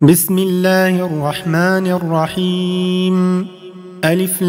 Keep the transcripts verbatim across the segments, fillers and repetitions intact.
بسم الله الرحمن الرحيم. ألف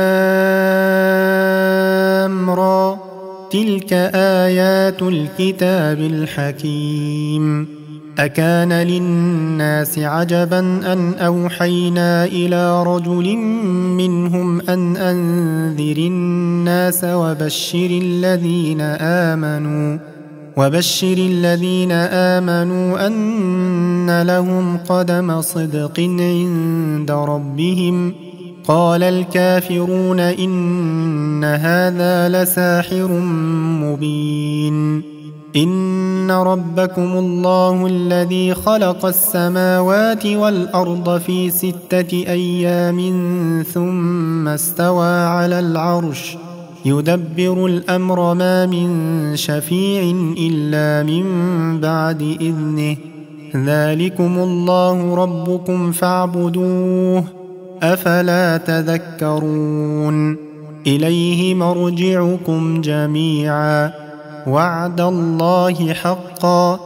لام را، تلك آيات الكتاب الحكيم. أكان للناس عجبا أن أوحينا إلى رجل منهم أن أنذر الناس وبشر الذين آمنوا وبشر الذين آمنوا أن لهم قدم صدق عند ربهم. قال الكافرون إن هذا لساحر مبين. إن ربكم الله الذي خلق السماوات والأرض في ستة أيام ثم استوى على العرش يدبر الأمر ما من شفيع إلا من بعد إذنه. ذلكم الله ربكم فاعبدوه أفلا تذكرون. إليه مرجعكم جميعا وعد الله حقا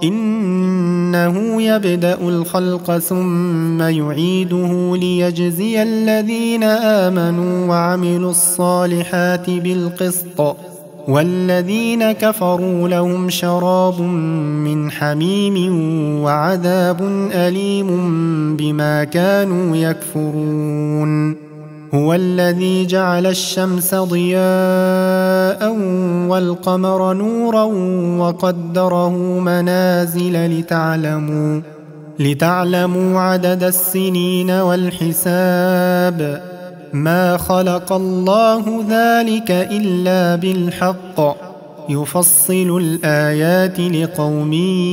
إنه يبدأ الخلق ثم يعيده ليجزي الذين آمنوا وعملوا الصالحات بالقسط والذين كفروا لهم شراب من حميم وعذاب أليم بما كانوا يكفرون. هو الذي جعل الشمس ضياء والقمر نورا وقدره منازل لتعلموا لتعلموا عدد السنين والحساب. ما خلق الله ذلك إلا بالحق يفصل الآيات لقوم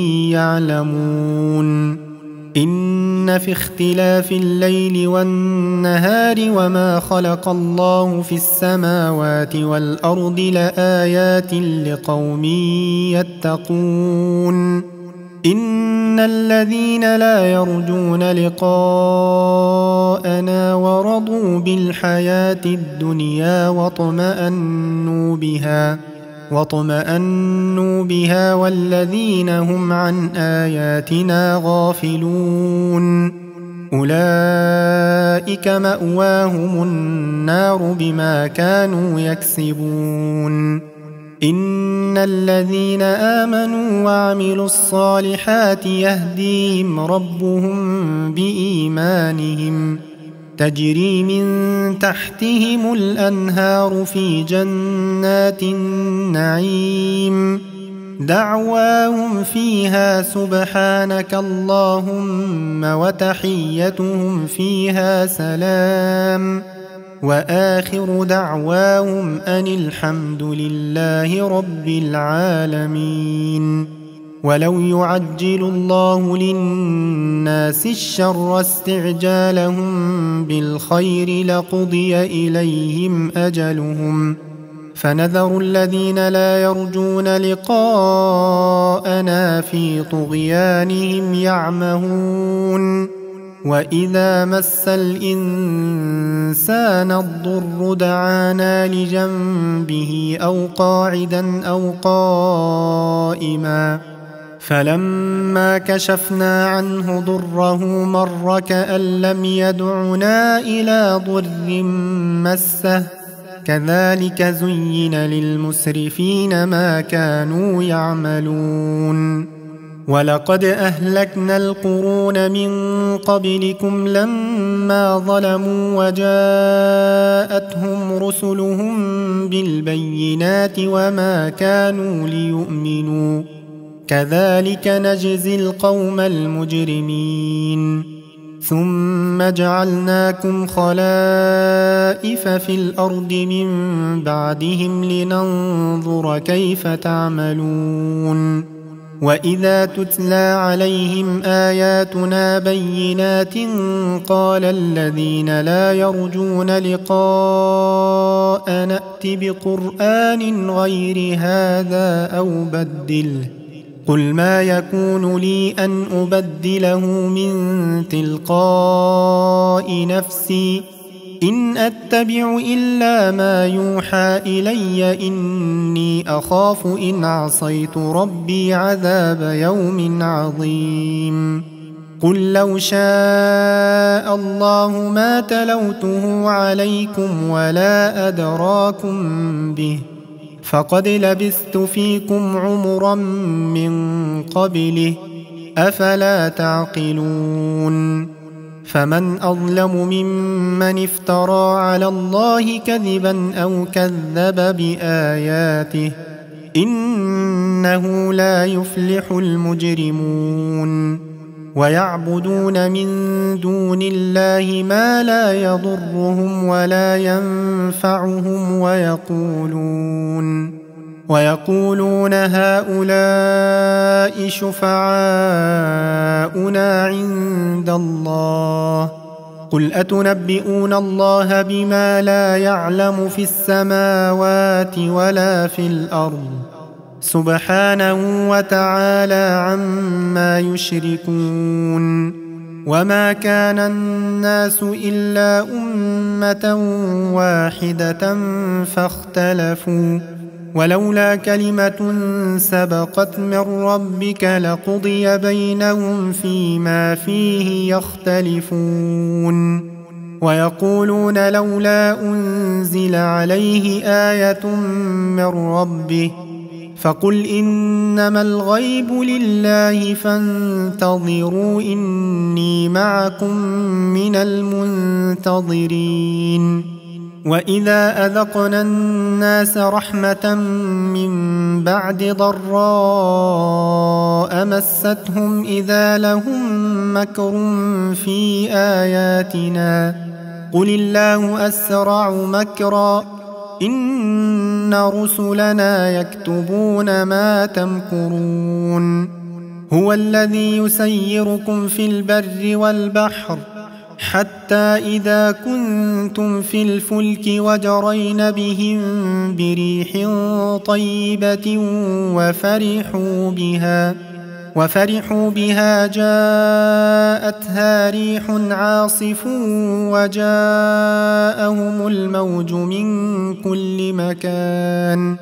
يعلمون. إن في اختلاف الليل والنهار وما خلق الله في السماوات والأرض لآيات لقوم يتقون. إن الذين لا يرجون لقاءنا ورضوا بالحياة الدنيا واطمأنوا بها واطمأنوا بها والذين هم عن آياتنا غافلون أولئك مأواهم النار بما كانوا يكسبون. إن الذين آمنوا وعملوا الصالحات يهديهم ربهم بإيمانهم تجري من تحتهم الأنهار في جنات النعيم دعواهم فيها سبحانك اللهم وتحيتهم فيها سلام وآخر دعواهم أن الحمد لله رب العالمين. ولو يعجل الله للناس الشر استعجالهم بالخير لقضي إليهم أجلهم فنذر الذين لا يرجون لقاءنا في طغيانهم يعمهون. وإذا مس الإنسان الضر دعانا لجنبه أو قاعدا أو قائما فلما كشفنا عنه ضره مر كأن لم يدعنا إلى ضر مسه كذلك زين للمسرفين ما كانوا يعملون. ولقد أهلكنا القرون من قبلكم لما ظلموا وجاءتهم رسلهم بالبينات وما كانوا ليؤمنوا كذلك نجزي القوم المجرمين. ثم جعلناكم خلائف في الأرض من بعدهم لننظر كيف تعملون. وإذا تتلى عليهم آياتنا بينات قال الذين لا يرجون لقاء نأت بقرآن غير هذا أو بدله قل ما يكون لي أن أبدله من تلقاء نفسي إن أتبع إلا ما يوحى إلي إني أخاف إن عصيت ربي عذاب يوم عظيم. قل لو شاء الله ما تلوته عليكم ولا أدراكم به فقد لبثت فيكم عمرا من قبله أفلا تعقلون فمن أظلم ممن افترى على الله كذبا أو كذب بآياته إنه لا يفلح المجرمون ويعبدون من دون الله ما لا يضرهم ولا ينفعهم ويقولون ويقولون هؤلاء شفعاؤنا عند الله قل أتنبئون الله بما لا يعلم في السماوات ولا في الأرض سبحانه وتعالى عما يشركون وما كان الناس إلا أمة واحدة فاختلفوا ولولا كلمة سبقت من ربك لقضي بينهم فيما فيه يختلفون ويقولون لولا أنزل عليه آية من ربه فقل إنما الغيب لله فانتظروا إني معكم من المنتظرين وإذا أذقنا الناس رحمة من بعد ضراء مستهم إذا لهم مكر في آياتنا قل الله أسرع مكرا إن رسلنا يكتبون ما تمكرون هو الذي يسيركم في البر والبحر حتى إذا كنتم في الفلك وجرين بهم بريح طيبة وفرحوا بها وفرحوا بها جاءتها ريح عاصف وجاءهم الموج من كل مكان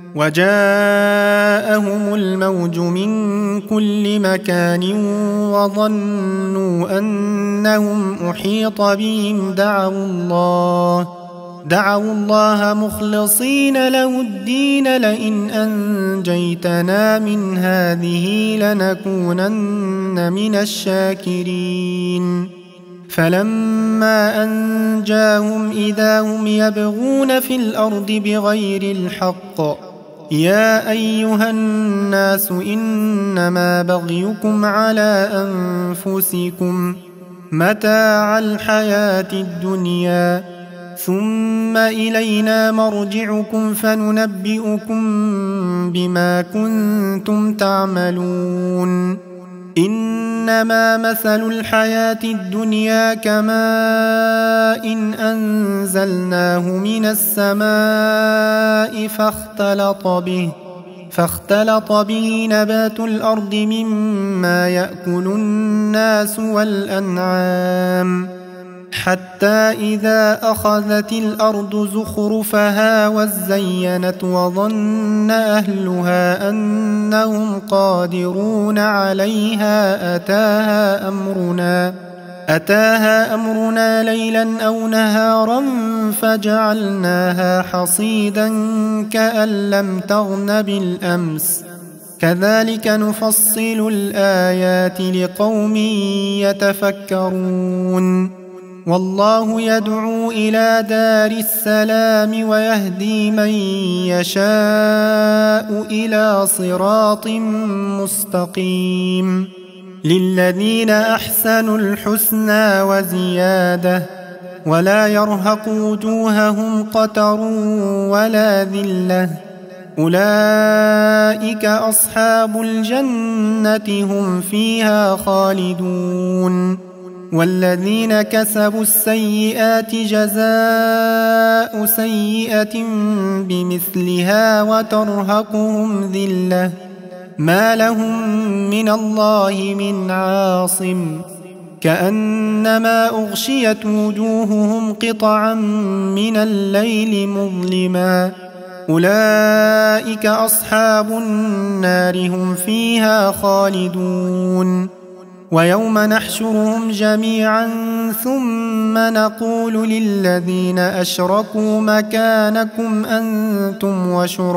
وجاءهم الموج من كل مكان وظنوا أنهم أحيط بهم دعوا الله دعوا الله مخلصين له الدين لئن أنجيتنا من هذه لنكونن من الشاكرين فلما أنجاهم إذا هم يبغون في الأرض بغير الحق يا أيها الناس إنما بغيكم على أنفسكم متاع الحياة الدنيا ثم إلينا مرجعكم فننبئكم بما كنتم تعملون إنما مثل الحياة الدنيا كماء إن أنزلناه من السماء فاختلط به فاختلط به نبات الأرض مما يأكل الناس والأنعام حتى إذا أخذت الأرض زخرفها وزينت وظن أهلها أنهم قادرون عليها أتاها أمرنا أتاها أمرنا ليلا أو نهارا فجعلناها حصيدا كأن لم تغن بالأمس كذلك نفصل الآيات لقوم يتفكرون والله يدعو إلى دار السلام ويهدي من يشاء إلى صراط مستقيم للذين أحسنوا الحسنى وزيادة ولا يرهق وجوههم قتر ولا ذلة أولئك أصحاب الجنة هم فيها خالدون والذين كسبوا السيئات جزاء سيئة بمثلها وترهقهم ذلة ما لهم من الله من عاصم كأنما أغشيت وجوههم قطعا من الليل مظلما أولئك أصحاب النار هم فيها خالدون ويوم نحشرهم جميعا ثم نقول للذين أشركوا مكانكم أنتم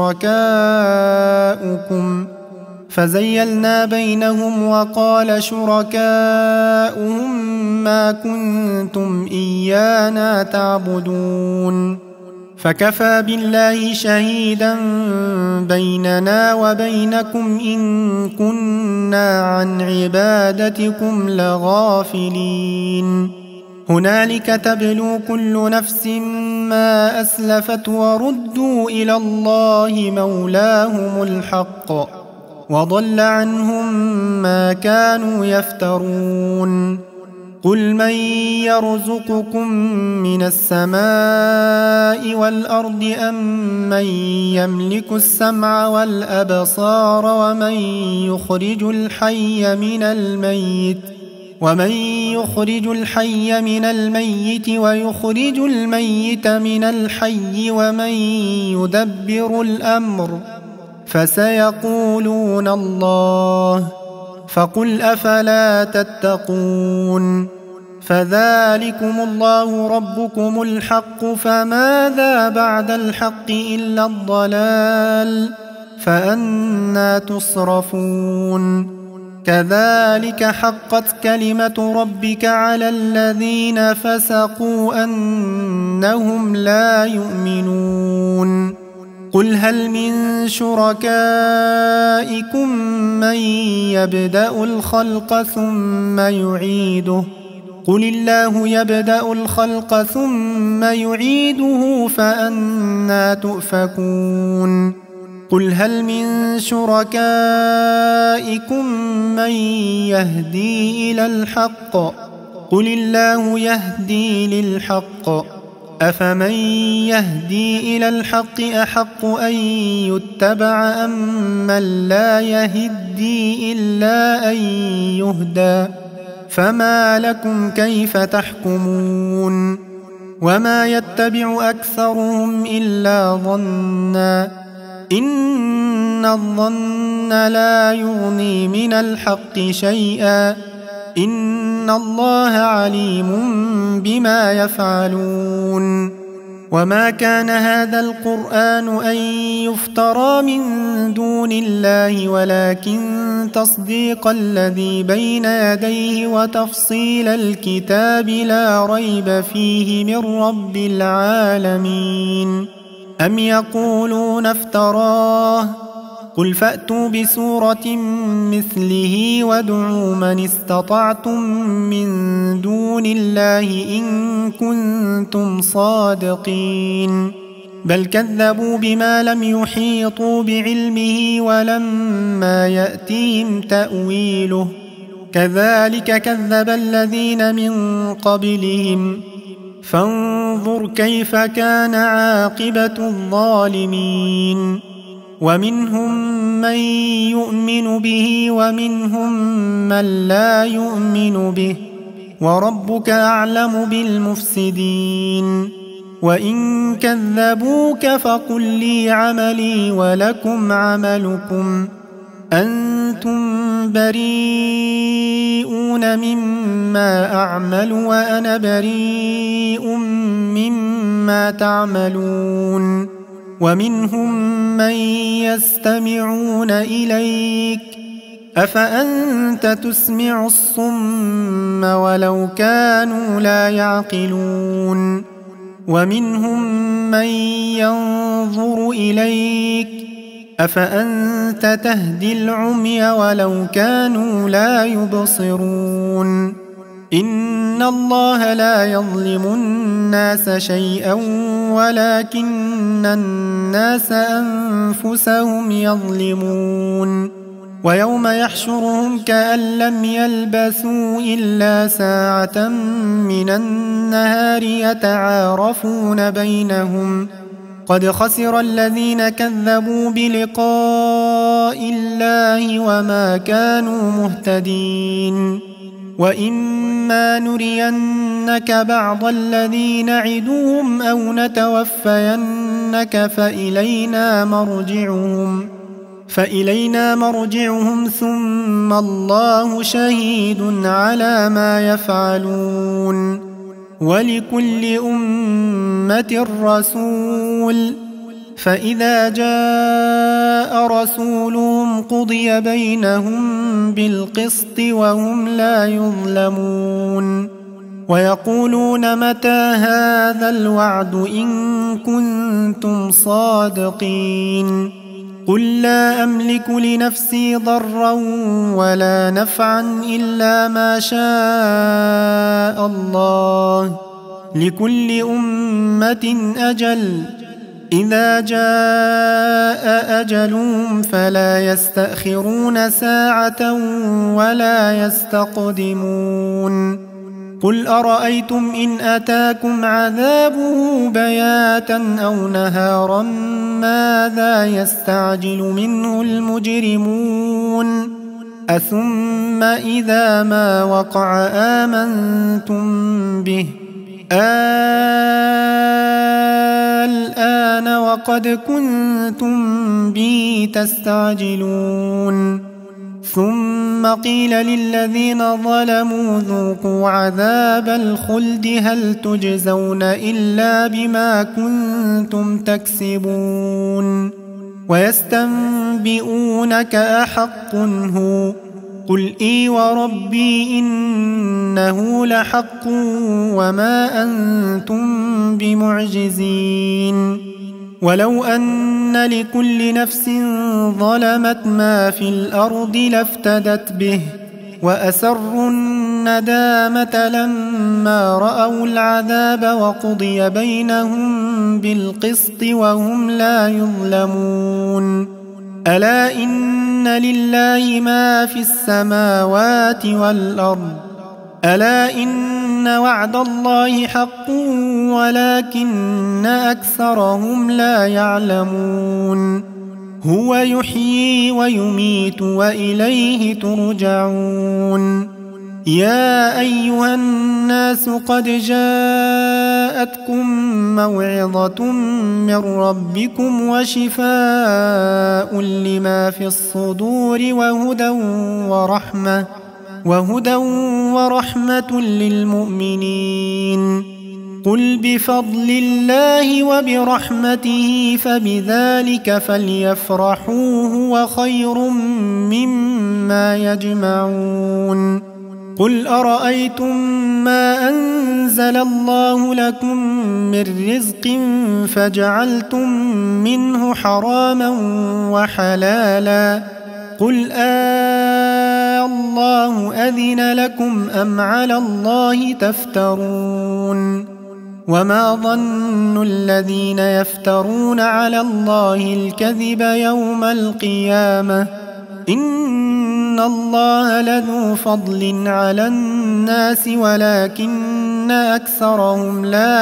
وشركاؤكم فزيلنا بينهم وقال شركاؤهم ما كنتم إيانا تعبدون فكفى بالله شهيدا بيننا وبينكم إن كنا عن عبادتكم لغافلين هنالك تبلو كل نفس ما أسلفت وردوا إلى الله مولاهم الحق وضل عنهم ما كانوا يفترون قل من يرزقكم من السماء والأرض أم من يملك السمع والأبصار ومن يخرج الحي من الميت ومن يخرج الحي من الميت ويخرج الميت من الحي ومن يدبر الأمر فسيقولون الله فقل أفلا تتقون فذلكم الله ربكم الحق فماذا بعد الحق إلا الضلال فأنى تصرفون كذلك حقت كلمة ربك على الذين فسقوا أنهم لا يؤمنون قل هل من شركائكم من يبدأ الخلق ثم يعيده قل الله يبدأ الخلق ثم يعيده فأنى تؤفكون قل هل من شركائكم من يهدي إلى الحق قل الله يهدي للحق أفمن يهدي إلى الحق أحق أن يتبع أم من لا يهدي إلا أن يهدى فما لكم كيف تحكمون وما يتبع أكثرهم إلا ظنا إن الظن لا يغني من الحق شيئا إن الله عليم بما يفعلون وما كان هذا القرآن أن يفترى من دون الله ولكن تصديق الذي بين يديه وتفصيل الكتاب لا ريب فيه من رب العالمين أم يقولون افتراه قل فأتوا بسورة مثله وادعوا من استطعتم من دون الله إن كنتم صادقين بل كذبوا بما لم يحيطوا بعلمه ولما يأتيهم تأويله كذلك كذب الذين من قبلهم فانظر كيف كان عاقبة الظالمين ومنهم من يؤمن به ومنهم من لا يؤمن به وربك أعلم بالمفسدين وإن كذبوك فقل لي عملي ولكم عملكم أنتم بريئون مما أعمل وأنا بريء مما تعملون ومنهم من يستمعون إليك أفأنت تسمع الصم ولو كانوا لا يعقلون ومنهم من ينظر إليك أفأنت تهدي العمي ولو كانوا لا يبصرون إن الله لا يظلم الناس شيئا ولكن الناس أنفسهم يظلمون ويوم يحشرهم كأن لم يلبثوا إلا ساعة من النهار يتعارفون بينهم قد خسر الذين كذبوا بلقاء الله وما كانوا مهتدين وإما نرينك بعض الذي نعدهم أو نتوفينك فإلينا مرجعهم فإلينا مرجعهم ثم الله شهيد على ما يفعلون ولكل أمة رسول فإذا جاء رسولهم قضي بينهم بالقسط وهم لا يظلمون ويقولون متى هذا الوعد إن كنتم صادقين قل لا أملك لنفسي ضرا ولا نفعا إلا ما شاء الله لكل أمة أجل إذا جاء أجلهم فلا يستأخرون ساعة ولا يستقدمون قل أرأيتم إن أتاكم عذابه بياتا أو نهارا ماذا يستعجل منه المجرمون أثم إذا ما وقع آمنتم به الآن وقد كنتم به تستعجلون ثم قيل للذين ظلموا ذوقوا عذاب الخلد هل تجزون إلا بما كنتم تكسبون ويستنبئونك أحق هو قل إي وربي إنه لحق وما أنتم بمعجزين ولو أن لكل نفس ظلمت ما في الأرض لافتدت به وأسروا الندامة لما رأوا العذاب وقضي بينهم بالقسط وهم لا يظلمون ألا إن لله ما في السماوات والأرض ألا إن وعد الله حق ولكن أكثرهم لا يعلمون هو يحيي ويميت وإليه ترجعون يا أيها الناس قد جاءتكم موعظة من ربكم وشفاء لما في الصدور وهدى ورحمة وهدى ورحمة للمؤمنين قل بفضل الله وبرحمته فبذلك فليفرحوا هو خير مما يجمعون قل أرأيتم ما أنزل الله لكم من رزق فجعلتم منه حراما وحلالا قل آه الله أذن لكم أم على الله تفترون وما ظن الذين يفترون على الله الكذب يوم القيامة إن الله لذو فضل على الناس ولكن أكثرهم لا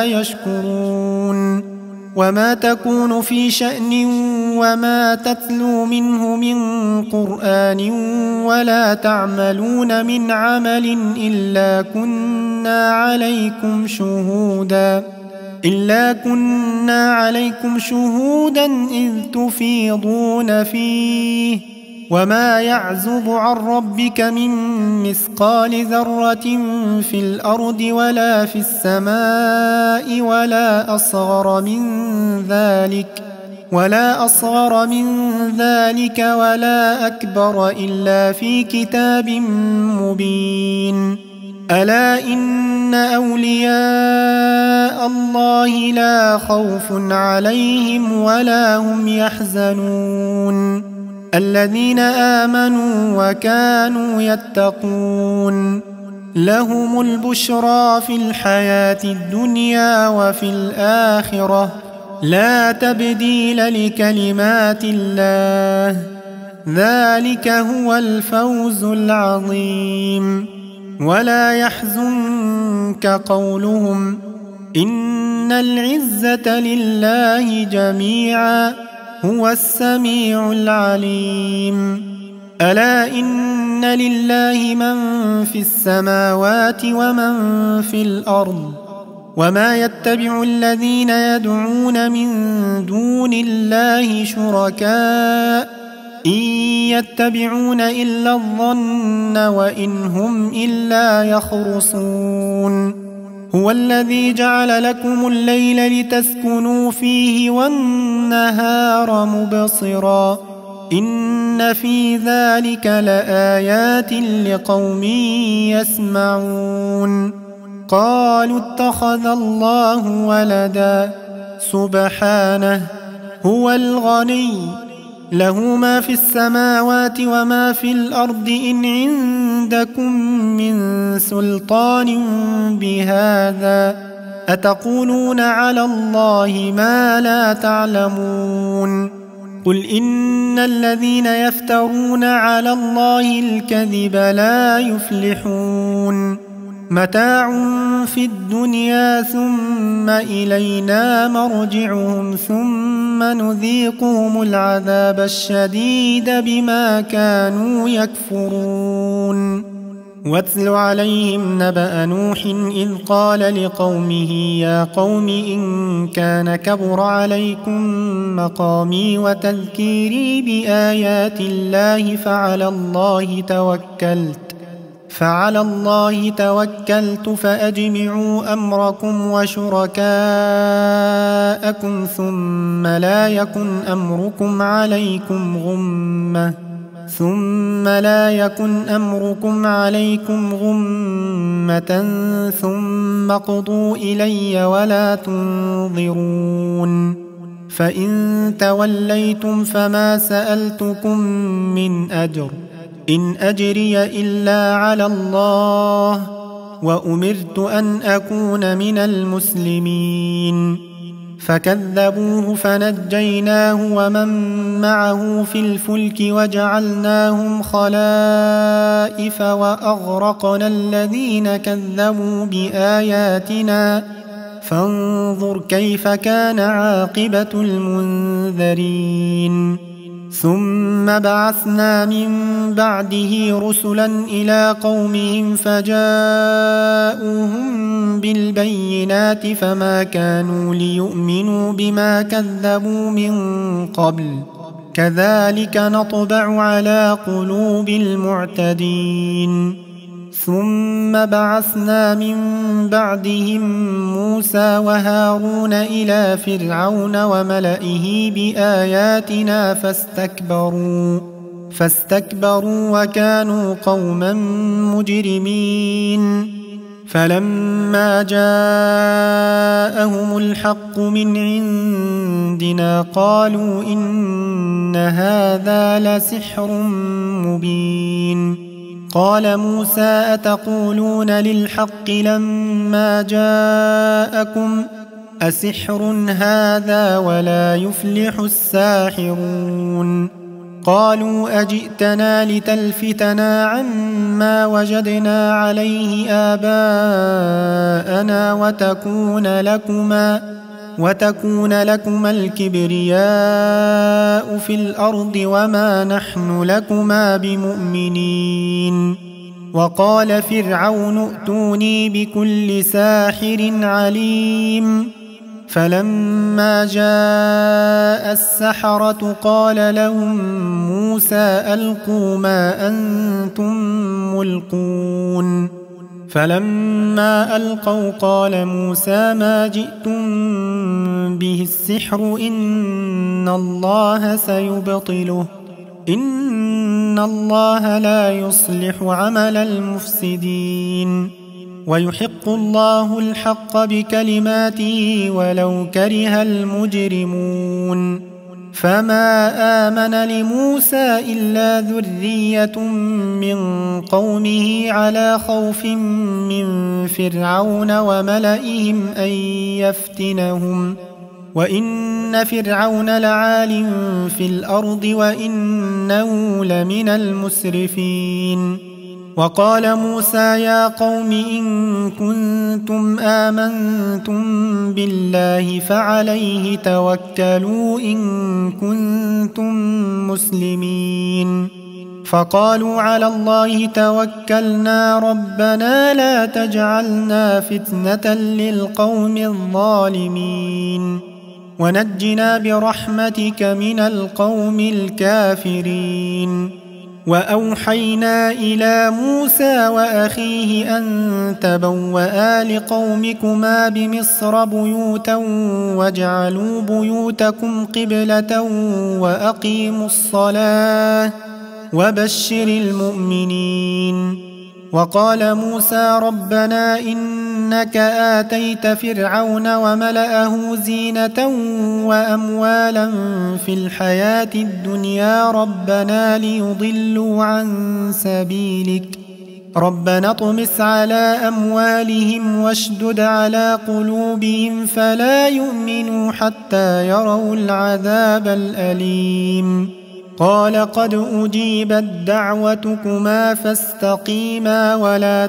يشكرون وما تكون في شأن وما تتلو منه من قرآن ولا تعملون من عمل إلا كنا عليكم شهودا إلا كنا عليكم شهودا إذ تفيضون فيه وما يعزب عن ربك من مثقال ذرة في الأرض ولا في السماء ولا أصغر من ذلك ولا أصغر من ذلك ولا أكبر إلا في كتاب مبين ألا إن أولياء الله لا خوف عليهم ولا هم يحزنون الذين آمنوا وكانوا يتقون لهم البشرى في الحياة الدنيا وفي الآخرة لا تبديل لكلمات الله ذلك هو الفوز العظيم ولا يحزنك قولهم إن العزة لله جميعا هو السميع العليم ألا إن لله من في السماوات ومن في الأرض وما يتبع الذين يدعون من دون الله شركاء إن يتبعون إلا الظن وإن هم إلا يخرصون هو الذي جعل لكم الليل لتسكنوا فيه والنهار مبصرا إن في ذلك لآيات لقوم يسمعون قالوا اتخذ الله ولدا سبحانه هو الغني له ما في السماوات وما في الأرض إن عندكم من سلطان بهذا أتقولون على الله ما لا تعلمون قل إن الذين يفترون على الله الكذب لا يفلحون متاع في الدنيا ثم إلينا مرجعهم ثم نذيقهم العذاب الشديد بما كانوا يكفرون واتل عليهم نبأ نوح إذ قال لقومه يا قوم إن كان كبر عليكم مقامي وتذكيري بآيات الله فعلى الله توكلت فعلى الله توكلت فأجمعوا أمركم وشركاءكم ثم لا يكن أمركم عليكم غمة ثم لا يكن أمركم عليكم غمة ثم اقضوا إلي ولا تنظرون فإن توليتم فما سألتكم من أجر إن أجري إلا على الله وأمرت أن أكون من المسلمين فكذبوه فنجيناه ومن معه في الفلك وجعلناهم خلائف وأغرقنا الذين كذبوا بآياتنا فانظر كيف كان عاقبة المنذرين ثم بعثنا من بعده رسلا إلى قومهم فجاءوهم بالبينات فما كانوا ليؤمنوا بما كذبوا من قبل كذلك نطبع على قلوب المعتدين ثم بعثنا من بعدهم موسى وهارون إلى فرعون وملئه بآياتنا فاستكبروا فاستكبروا وكانوا قوما مجرمين فلما جاءهم الحق من عندنا قالوا إن هذا لسحر مبين قال موسى أتقولون للحق لما جاءكم أسحر هذا ولا يفلح الساحرون قالوا أجئتنا لتلفتنا عما وجدنا عليه آباءنا وتكون لكما وتكون لكما الكبرياء في الأرض وما نحن لكما بمؤمنين وقال فرعون ائتوني بكل ساحر عليم فلما جاء السحرة قال لهم موسى ألقوا ما أنتم ملقون فلما ألقوا قال موسى ما جئتم به السحر إن الله سيبطله إن الله لا يصلح عمل المفسدين ويحق الله الحق بكلماته ولو كره المجرمون فما آمن لموسى إلا ذرية من قومه على خوف من فرعون وملئهم أن يفتنهم وإن فرعون لعال في الأرض وإنه لمن المسرفين وقال موسى يا قوم إن كنتم آمنتم بالله فعليه توكلوا إن كنتم مسلمين فقالوا على الله توكلنا ربنا لا تجعلنا فتنة للقوم الظالمين ونجنا برحمتك من القوم الكافرين. وأوحينا إلى موسى وأخيه أن تبوأ لقومكما بمصر بيوتا واجعلوا بيوتكم قبلة وأقيموا الصلاة وبشر المؤمنين. وقال موسى ربنا إنك آتيت فرعون وملأه زينة وأموالا في الحياة الدنيا ربنا ليضلوا عن سبيلك ربنا اطمس على أموالهم واشدد على قلوبهم فلا يؤمنوا حتى يروا العذاب الأليم. قال قد أجيبت دعوتكما فاستقيما ولا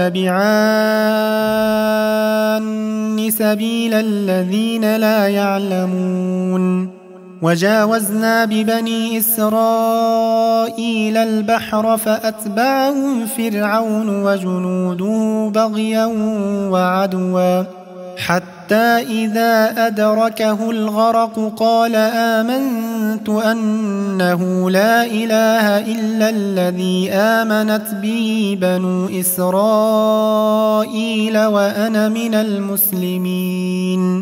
تتبعان سبيل الذين لا يعلمون. وجاوزنا ببني إسرائيل البحر فأتبعهم فرعون وجنوده بغيا وعدوا حتى إذا أدركه الغرق قال آمنت أنه لا إله إلا الذي آمنت به بنو إسرائيل وأنا من المسلمين.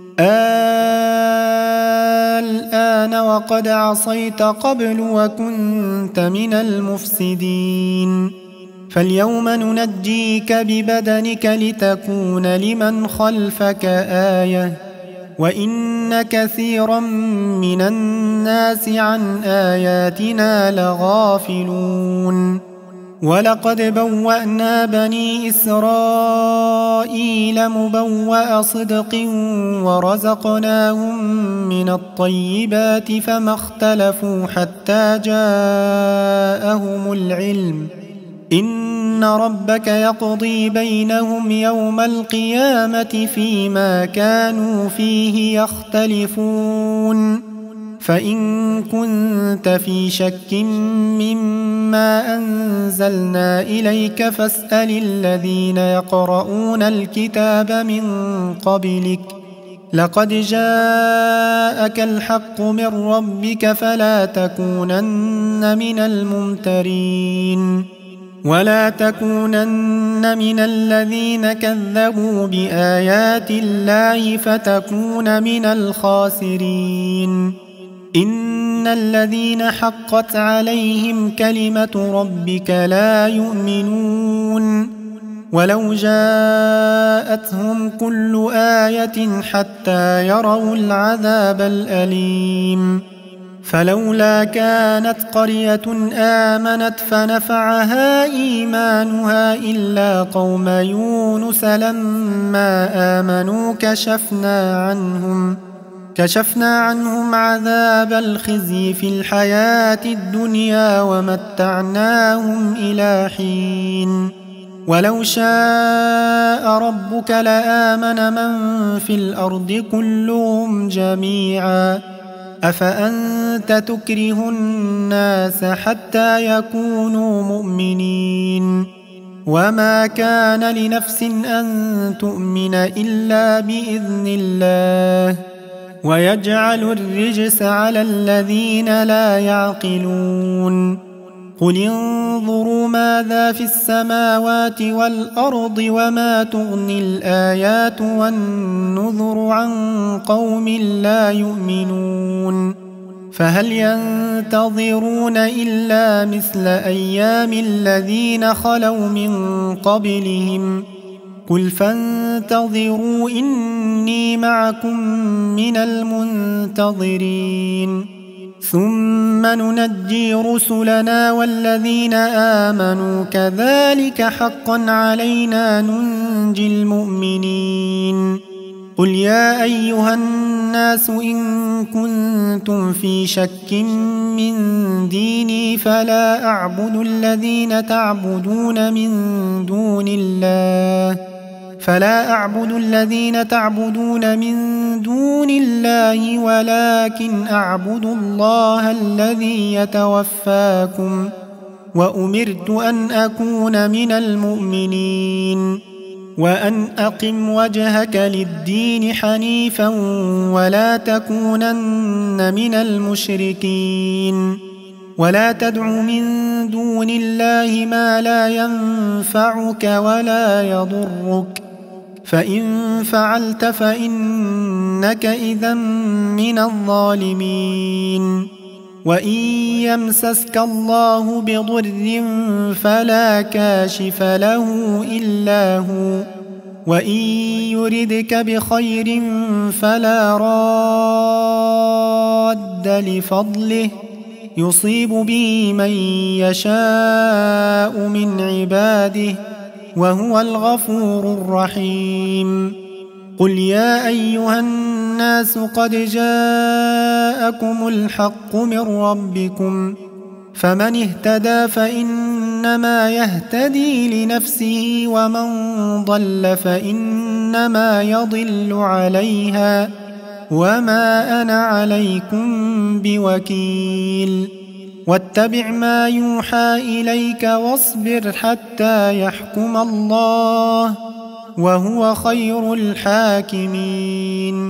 الآن وقد عصيت قبل وكنت من المفسدين. فاليوم ننجيك ببدنك لتكون لمن خلفك آية وإن كثيرا من الناس عن آياتنا لغافلون. ولقد بوأنا بني إسرائيل مبوأ صدق ورزقناهم من الطيبات فما اختلفوا حتى جاءهم العلم إن ربك يقضي بينهم يوم القيامة فيما كانوا فيه يختلفون. فإن كنت في شك مما أنزلنا إليك فاسأل الذين يقرؤون الكتاب من قبلك لقد جاءك الحق من ربك فلا تكونن من الممترين. ولا تكونن من الذين كذبوا بآيات الله فتكون من الخاسرين. إن الذين حقت عليهم كلمة ربك لا يؤمنون ولو جاءتهم كل آية حتى يروا العذاب الأليم. فلولا كانت قرية آمنت فنفعها إيمانها إلا قوم يونس لما آمنوا كشفنا عنهم كشفنا عنهم عذاب الخزي في الحياة الدنيا ومتعناهم إلى حين. ولو شاء ربك لآمن من في الأرض كلهم جميعا أفأنت تكره الناس حتى يكونوا مؤمنين. وما كان لنفس أن تؤمن إلا بإذن الله ويجعل الرجس على الذين لا يعقلون. قل انظروا ماذا في السماوات والأرض وما تغني الآيات والنذر عن قوم لا يؤمنون. فهل ينتظرون إلا مثل أيام الذين خلوا من قبلهم قل فانتظروا إني معكم من المنتظرين. ثم ننجي رسلنا والذين آمنوا كذلك حقا علينا ننجي المؤمنين. قل يا أيها الناس إن كنتم في شك من ديني فلا أعبد الذين تعبدون من دون الله فلا أعبد الذين تعبدون من دون الله ولكن أعبد الله الذي يتوفاكم وأمرت أن أكون من المؤمنين. وأن أقم وجهك للدين حنيفا ولا تكونن من المشركين ولا تدع من دون الله ما لا ينفعك ولا يضرك فإن فعلت فإنك إذا من الظالمين وإن يمسسك الله بضر فلا كاشف له إلا هو وإن يردك بخير فلا راد لفضله يصيب به من يشاء من عباده وهو الغفور الرحيم قل يا أيها الناس قد جاءكم الحق من ربكم فمن اهتدى فإنما يهتدي لنفسه ومن ضل فإنما يضل عليها وما أنا عليكم بوكيل واتبع ما يوحى إليك واصبر حتى يحكم الله وهو خير الحاكمين